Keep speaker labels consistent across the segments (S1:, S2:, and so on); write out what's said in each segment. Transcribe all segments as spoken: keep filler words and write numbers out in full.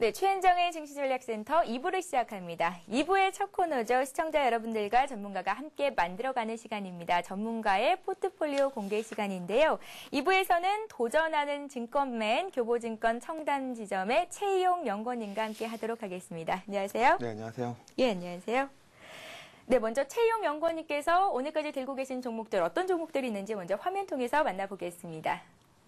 S1: 네, 최현정의 증시전략센터 이 부를 시작합니다. 이 부의 첫 코너죠. 시청자 여러분들과 전문가가 함께 만들어가는 시간입니다. 전문가의 포트폴리오 공개 시간인데요. 이 부에서는 도전하는 증권맨, 교보증권 청담지점의 최희용 연구원님과 함께 하도록 하겠습니다. 안녕하세요.
S2: 네, 안녕하세요.
S1: 예, 안녕하세요. 네, 먼저 최희용 연구원님께서 오늘까지 들고 계신 종목들, 어떤 종목들이 있는지 먼저 화면 통해서 만나보겠습니다.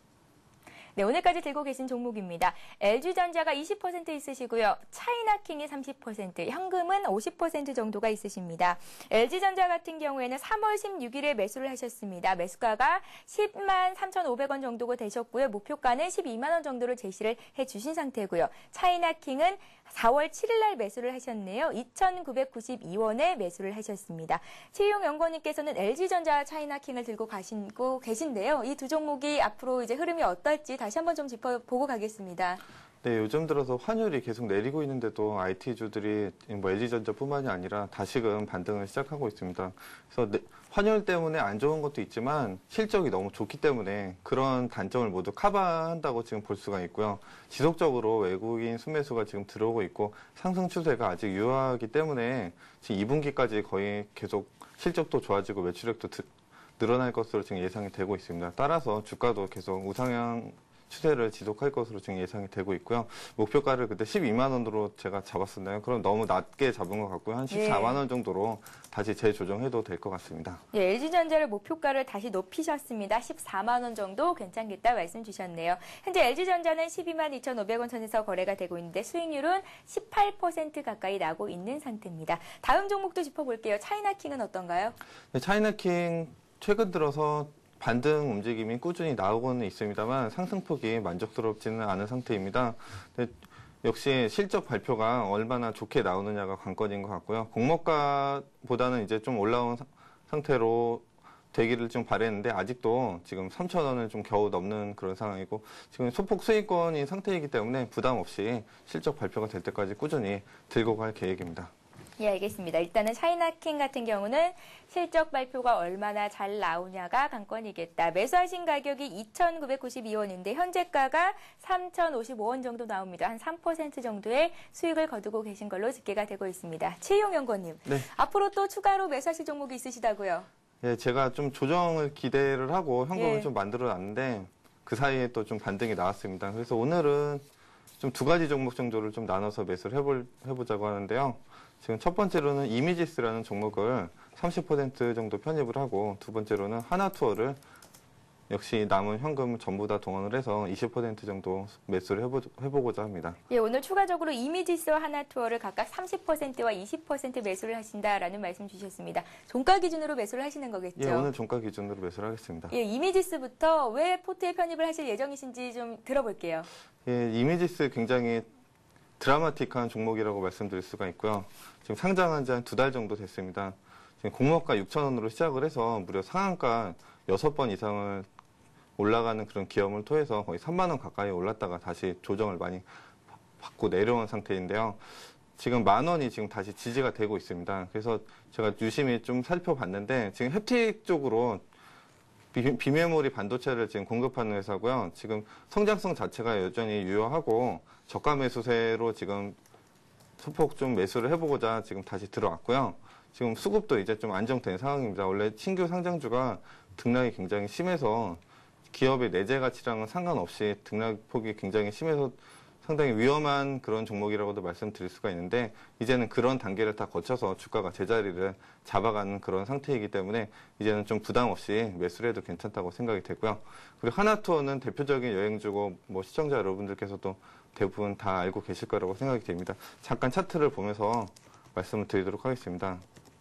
S1: 네, 오늘까지 들고 계신 종목입니다. 엘지전자가 이십 퍼센트 있으시고요. 차이나킹이 삼십 퍼센트, 현금은 오십 퍼센트 정도가 있으십니다. 엘지전자 같은 경우에는 삼월 십육일에 매수를 하셨습니다. 매수가가 십만 삼천오백 원 정도가 되셨고요. 목표가는 십이만 원 정도를 제시를 해주신 상태고요. 차이나킹은 사월 칠일 날 매수를 하셨네요. 이천구백구십이 원에 매수를 하셨습니다. 최희용 연구원님께서는 엘지전자 차이나킹을 들고 가시고 계신데요. 이 두 종목이 앞으로 이제 흐름이 어떨지 다시 한번 좀 짚어보고 가겠습니다.
S2: 네, 요즘 들어서 환율이 계속 내리고 있는데도 아이티주들이 뭐 엘지전자뿐만이 아니라 다시금 반등을 시작하고 있습니다. 그래서 네, 환율 때문에 안 좋은 것도 있지만 실적이 너무 좋기 때문에 그런 단점을 모두 커버한다고 지금 볼 수가 있고요. 지속적으로 외국인 순매수가 지금 들어오고 있고 상승 추세가 아직 유효하기 때문에 지금 이 분기까지 거의 계속 실적도 좋아지고 매출액도 드, 늘어날 것으로 지금 예상이 되고 있습니다. 따라서 주가도 계속 우상향 추세를 지속할 것으로 지금 예상이 되고 있고요. 목표가를 그때 십이만 원으로 제가 잡았었나요? 그럼 너무 낮게 잡은 것 같고요. 한 십사만 원 정도로 다시 재조정해도 될 것 같습니다.
S1: 예, 엘지전자를 목표가를 다시 높이셨습니다. 십사만 원 정도 괜찮겠다 말씀 주셨네요. 현재 엘지전자는 십이만 이천오백 원 선에서 거래가 되고 있는데 수익률은 십팔 퍼센트 가까이 나고 있는 상태입니다. 다음 종목도 짚어볼게요. 차이나킹은 어떤가요?
S2: 네, 차이나킹 최근 들어서 반등 움직임이 꾸준히 나오고는 있습니다만 상승폭이 만족스럽지는 않은 상태입니다. 근데 역시 실적 발표가 얼마나 좋게 나오느냐가 관건인 것 같고요. 공모가보다는 이제 좀 올라온 상태로 되기를 좀 바랬는데 아직도 지금 삼천 원을 좀 겨우 넘는 그런 상황이고 지금 소폭 수익권인 상태이기 때문에 부담 없이 실적 발표가 될 때까지 꾸준히 들고 갈 계획입니다.
S1: 예, 알겠습니다. 일단은 차이나킹 같은 경우는 실적 발표가 얼마나 잘 나오냐가 관건이겠다. 매수하신 가격이 이천구백구십이 원인데 현재가가 삼천오십오 원 정도 나옵니다. 한 삼 퍼센트 정도의 수익을 거두고 계신 걸로 집계가 되고 있습니다. 최희용 연구원님,
S2: 네.
S1: 앞으로 또 추가로 매수하실 종목이 있으시다고요?
S2: 예, 제가 좀 조정을 기대를 하고 현금을
S1: 예.
S2: 좀 만들어 놨는데 그 사이에 또 좀 반등이 나왔습니다. 그래서 오늘은 좀 두 가지 종목 정도를 좀 나눠서 매수를 해볼, 해보자고 하는데요. 지금 첫 번째로는 이미지스라는 종목을 삼십 퍼센트 정도 편입을 하고 두 번째로는 하나투어를 역시 남은 현금을 전부 다 동원을 해서 이십 퍼센트 정도 매수를 해보, 해보고자 합니다.
S1: 예, 오늘 추가적으로 이미지스와 하나투어를 각각 삼십 퍼센트와 이십 퍼센트 매수를 하신다라는 말씀 주셨습니다. 종가 기준으로 매수를 하시는 거겠죠?
S2: 예, 오늘 종가 기준으로 매수를 하겠습니다.
S1: 예, 이미지스부터 왜 포트에 편입을 하실 예정이신지 좀 들어볼게요.
S2: 예, 이미지스 굉장히 드라마틱한 종목이라고 말씀드릴 수가 있고요. 지금 상장한 지 한 두 달 정도 됐습니다. 지금 공모가 육천 원으로 시작을 해서 무려 상한가 여섯 번 이상을 올라가는 그런 기염을 토해서 거의 삼만 원 가까이 올랐다가 다시 조정을 많이 받고 내려온 상태인데요. 지금 만 원이 지금 다시 지지가 되고 있습니다. 그래서 제가 유심히 좀 살펴봤는데 지금 햅틱 쪽으로 비, 비메모리 반도체를 지금 공급하는 회사고요. 지금 성장성 자체가 여전히 유효하고 저가 매수세로 지금 소폭 좀 매수를 해보고자 지금 다시 들어왔고요. 지금 수급도 이제 좀 안정된 상황입니다. 원래 신규 상장주가 등락이 굉장히 심해서 기업의 내재 가치랑은 상관없이 등락폭이 굉장히 심해서 상당히 위험한 그런 종목이라고도 말씀드릴 수가 있는데 이제는 그런 단계를 다 거쳐서 주가가 제자리를 잡아가는 그런 상태이기 때문에 이제는 좀 부담 없이 매수를 해도 괜찮다고 생각이 되고요. 그리고 하나투어는 대표적인 여행주고 뭐 시청자 여러분들께서도 대부분 다 알고 계실 거라고 생각이 됩니다. 잠깐 차트를 보면서 말씀을 드리도록 하겠습니다.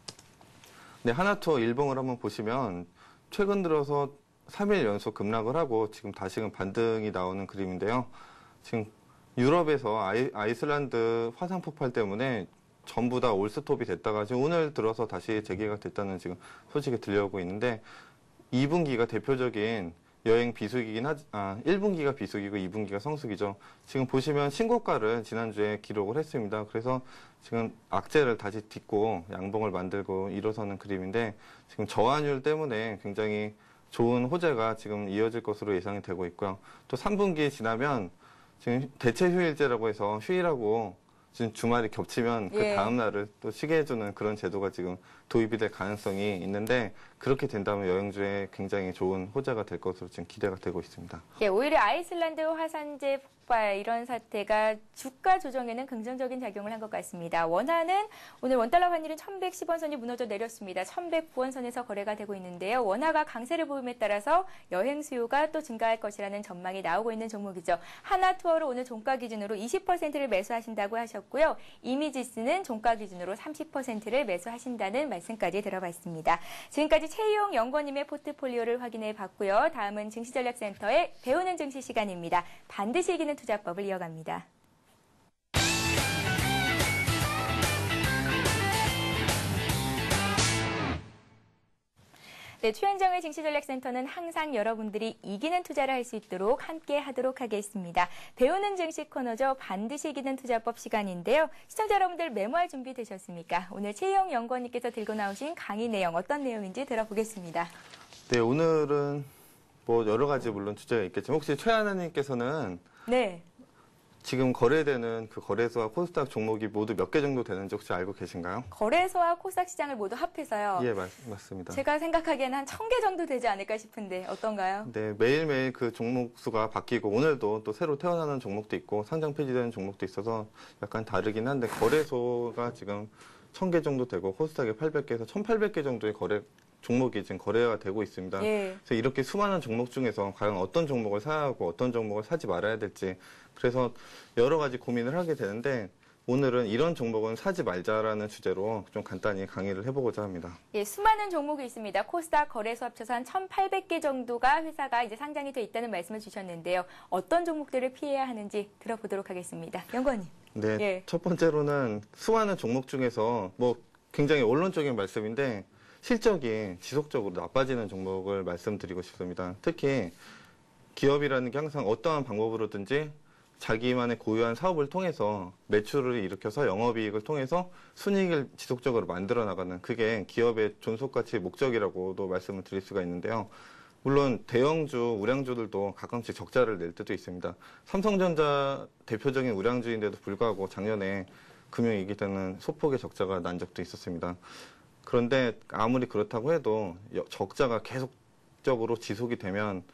S2: 네, 하나투어 일봉을 한번 보시면 최근 들어서 삼 일 연속 급락을 하고 지금 다시금 반등이 나오는 그림인데요. 지금 유럽에서 아이, 아이슬란드 화산 폭발 때문에 전부 다 올스톱이 됐다가 지금 오늘 들어서 다시 재개가 됐다는 지금 소식이 들려오고 있는데 이 분기가 대표적인 여행 비수기긴 하지, 아, 일 분기가 비수기고 이 분기가 성수기죠. 지금 보시면 신고가를 지난주에 기록을 했습니다. 그래서 지금 악재를 다시 딛고 양봉을 만들고 일어서는 그림인데 지금 저환율 때문에 굉장히 좋은 호재가 지금 이어질 것으로 예상이 되고 있고요. 또 삼 분기 지나면 지금 대체 휴일제라고 해서 휴일하고 지금 주말이 겹치면 그
S1: 예.
S2: 다음 날을 또 쉬게 해주는 그런 제도가 지금 도입이 될 가능성이 있는데 그렇게 된다면 여행주에 굉장히 좋은 호재가 될 것으로 지금 기대가 되고 있습니다.
S1: 예, 오히려 아이슬란드 화산재 폭발 이런 사태가 주가 조정에는 긍정적인 작용을 한 것 같습니다. 원화는 오늘 원달러 환율은 천백십 원 선이 무너져 내렸습니다. 천백구 원 선에서 거래가 되고 있는데요. 원화가 강세를 보임에 따라서 여행 수요가 또 증가할 것이라는 전망이 나오고 있는 종목이죠. 하나투어로 오늘 종가 기준으로 이십 퍼센트를 매수하신다고 하셨고요. 이미지스는 종가 기준으로 삼십 퍼센트를 매수하신다는 말씀까지 들어봤습니다. 지금까지 최희용 연구원님의 포트폴리오를 확인해 봤고요. 다음은 증시전략센터의 배우는 증시 시간입니다. 반드시 이기는 투자법을 이어갑니다. 네, 최현정의 증시전략센터는 항상 여러분들이 이기는 투자를 할 수 있도록 함께 하도록 하겠습니다. 배우는 증시 코너죠. 반드시 이기는 투자법 시간인데요. 시청자 여러분들 메모할 준비 되셨습니까? 오늘 최희용 연구원님께서 들고 나오신 강의 내용 어떤 내용인지 들어보겠습니다.
S2: 네, 오늘은 뭐 여러 가지 물론 주제가 있겠지만 혹시 최하나님께서는
S1: 네.
S2: 지금 거래되는 그 거래소와 코스닥 종목이 모두 몇 개 정도 되는지 혹시 알고 계신가요?
S1: 거래소와 코스닥 시장을 모두 합해서요.
S2: 예, 맞, 맞습니다.
S1: 제가 생각하기에는 한 천 개 정도 되지 않을까 싶은데 어떤가요?
S2: 네, 매일매일 그 종목 수가 바뀌고 오늘도 또 새로 태어나는 종목도 있고 상장 폐지되는 종목도 있어서 약간 다르긴 한데 거래소가 지금 천 개 정도 되고 코스닥이 팔백 개에서 천팔백 개 정도의 거래 종목이 지금 거래가 되고 있습니다.
S1: 예.
S2: 그래서 이렇게 수많은 종목 중에서 과연 어떤 종목을 사야 하고 어떤 종목을 사지 말아야 될지 그래서 여러 가지 고민을 하게 되는데 오늘은 이런 종목은 사지 말자라는 주제로 좀 간단히 강의를 해보고자 합니다.
S1: 예, 수많은 종목이 있습니다. 코스닥 거래소 합쳐서 한 천팔백 개 정도가 회사가 이제 상장이 돼 있다는 말씀을 주셨는데요. 어떤 종목들을 피해야 하는지 들어보도록 하겠습니다. 연구원님.
S2: 네,
S1: 예.
S2: 첫 번째로는 수많은 종목 중에서 뭐 굉장히 원론적인 말씀인데 실적이 지속적으로 나빠지는 종목을 말씀드리고 싶습니다. 특히 기업이라는 게 항상 어떠한 방법으로든지 자기만의 고유한 사업을 통해서 매출을 일으켜서 영업이익을 통해서 순이익을 지속적으로 만들어 나가는 그게 기업의 존속가치의 목적이라고도 말씀을 드릴 수가 있는데요. 물론 대형주, 우량주들도 가끔씩 적자를 낼 때도 있습니다. 삼성전자 대표적인 우량주인데도 불구하고 작년에 금융위기 때는 소폭의 적자가 난 적도 있었습니다. 그런데 아무리 그렇다고 해도 적자가 계속적으로 지속이 되면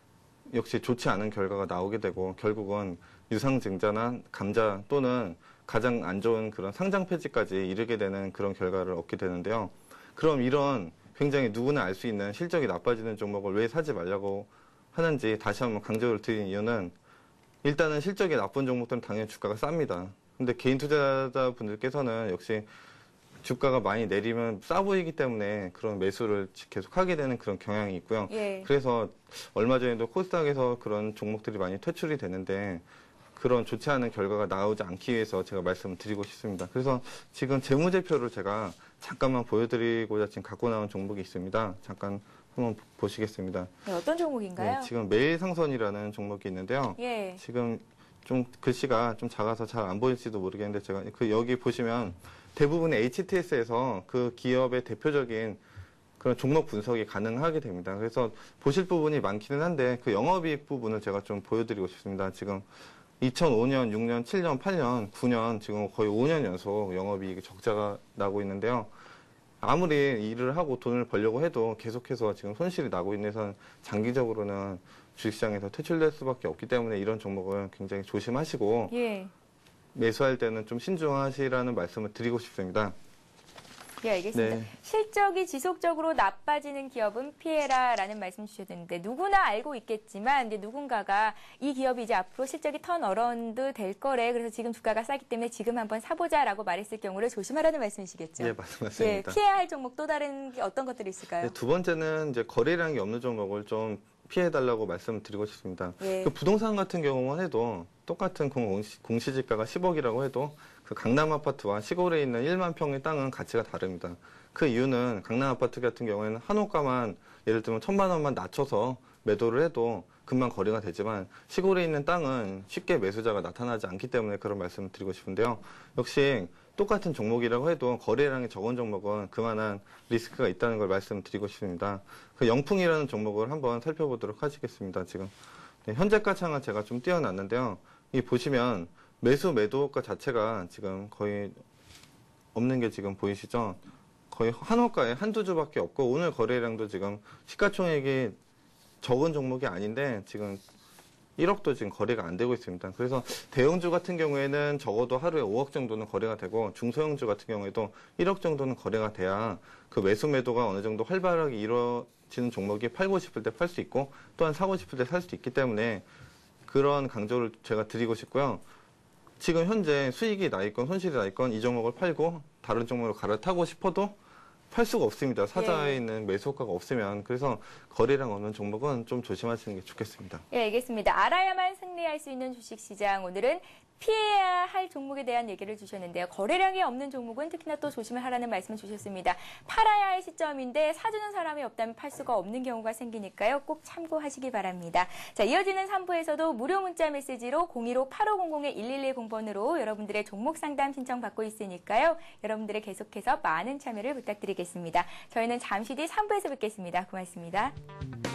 S2: 역시 좋지 않은 결과가 나오게 되고 결국은 유상증자나 감자 또는 가장 안 좋은 그런 상장 폐지까지 이르게 되는 그런 결과를 얻게 되는데요. 그럼 이런 굉장히 누구나 알 수 있는 실적이 나빠지는 종목을 왜 사지 말라고 하는지 다시 한번 강조를 드린 이유는 일단은 실적이 나쁜 종목들은 당연히 주가가 쌉니다. 근데 개인 투자자분들께서는 역시 주가가 많이 내리면 싸 보이기 때문에 그런 매수를 계속 하게 되는 그런 경향이 있고요.
S1: 예.
S2: 그래서 얼마 전에도 코스닥에서 그런 종목들이 많이 퇴출이 되는데 그런 좋지 않은 결과가 나오지 않기 위해서 제가 말씀을 드리고 싶습니다. 그래서 지금 재무제표를 제가 잠깐만 보여드리고자 지금 갖고 나온 종목이 있습니다. 잠깐 한번 보시겠습니다.
S1: 네, 어떤 종목인가요?
S2: 네, 지금 매일상선이라는 종목이 있는데요.
S1: 예.
S2: 지금 좀 글씨가 좀 작아서 잘 안 보일지도 모르겠는데 제가 그 여기 보시면 대부분의 에이치티에스에서 그 기업의 대표적인 그런 종목 분석이 가능하게 됩니다. 그래서 보실 부분이 많기는 한데 그 영업이익 부분을 제가 좀 보여드리고 싶습니다. 지금 이천오 년, 육 년, 칠 년, 팔 년, 구 년 지금 거의 오 년 연속 영업이익이 적자가 나고 있는데요. 아무리 일을 하고 돈을 벌려고 해도 계속해서 지금 손실이 나고 있는 데서 장기적으로는 주식시장에서 퇴출될 수밖에 없기 때문에 이런 종목은 굉장히 조심하시고
S1: 예.
S2: 매수할 때는 좀 신중하시라는 말씀을 드리고 싶습니다.
S1: 예, 알겠습니다.
S2: 네.
S1: 실적이 지속적으로 나빠지는 기업은 피해라라는 말씀 주셨는데 누구나 알고 있겠지만 이제 누군가가 이 기업이 이제 앞으로 실적이 턴어라운드 될 거래. 그래서 지금 주가가 싸기 때문에 지금 한번 사보자라고 말했을 경우를 조심하라는 말씀이시겠죠?
S2: 예, 맞습니다.
S1: 예, 피해야 할 종목 또 다른 게 어떤 것들이 있을까요?
S2: 네, 두 번째는 이제 거래량이 게 없는 종목을 좀 피해달라고 말씀드리고 싶습니다.
S1: 예.
S2: 그 부동산 같은 경우만 해도 똑같은 공시, 공시지가가 십억이라고 해도 그 강남 아파트와 시골에 있는 일만 평의 땅은 가치가 다릅니다. 그 이유는 강남 아파트 같은 경우에는 한호가만 예를 들면 천만 원만 낮춰서 매도를 해도 금방 거래가 되지만 시골에 있는 땅은 쉽게 매수자가 나타나지 않기 때문에 그런 말씀을 드리고 싶은데요. 역시 똑같은 종목이라고 해도 거래량이 적은 종목은 그만한 리스크가 있다는 걸 말씀드리고 싶습니다. 그 영풍이라는 종목을 한번 살펴보도록 하시겠습니다. 지금 네, 현재가 창은 제가 좀 띄워놨는데요. 이 보시면 매수 매도가 자체가 지금 거의 없는 게 지금 보이시죠? 거의 한호가에 한두 주밖에 없고 오늘 거래량도 지금 시가총액이 적은 종목이 아닌데 지금 일억도 지금 거래가 안 되고 있습니다. 그래서 대형주 같은 경우에는 적어도 하루에 오억 정도는 거래가 되고 중소형주 같은 경우에도 일억 정도는 거래가 돼야 그 매수 매도가 어느 정도 활발하게 이루어지는 종목이 팔고 싶을 때 팔 수 있고 또한 사고 싶을 때 살 수 있기 때문에 그런 강조를 제가 드리고 싶고요. 지금 현재 수익이 나 있건 손실이 나 있건 이 종목을 팔고 다른 종목으로 갈아타고 싶어도 팔 수가 없습니다. 사자에
S1: 예.
S2: 있는 매수 효과가 없으면. 그래서 거래량 없는 종목은 좀 조심하시는 게 좋겠습니다.
S1: 예, 알겠습니다. 알아야만 승리할 수 있는 주식시장. 오늘은 피해야 할 종목에 대한 얘기를 주셨는데요. 거래량이 없는 종목은 특히나 또 조심을 하라는 말씀을 주셨습니다. 팔아야 할 시점인데 사주는 사람이 없다면 팔 수가 없는 경우가 생기니까요. 꼭 참고하시기 바랍니다. 자, 이어지는 삼 부에서도 무료 문자 메시지로 공일오 팔오공공 일일일공 번으로 여러분들의 종목 상담 신청 받고 있으니까요. 여러분들의 계속해서 많은 참여를 부탁드리겠습니다. 저희는 잠시 뒤 삼 부에서 뵙겠습니다. 고맙습니다.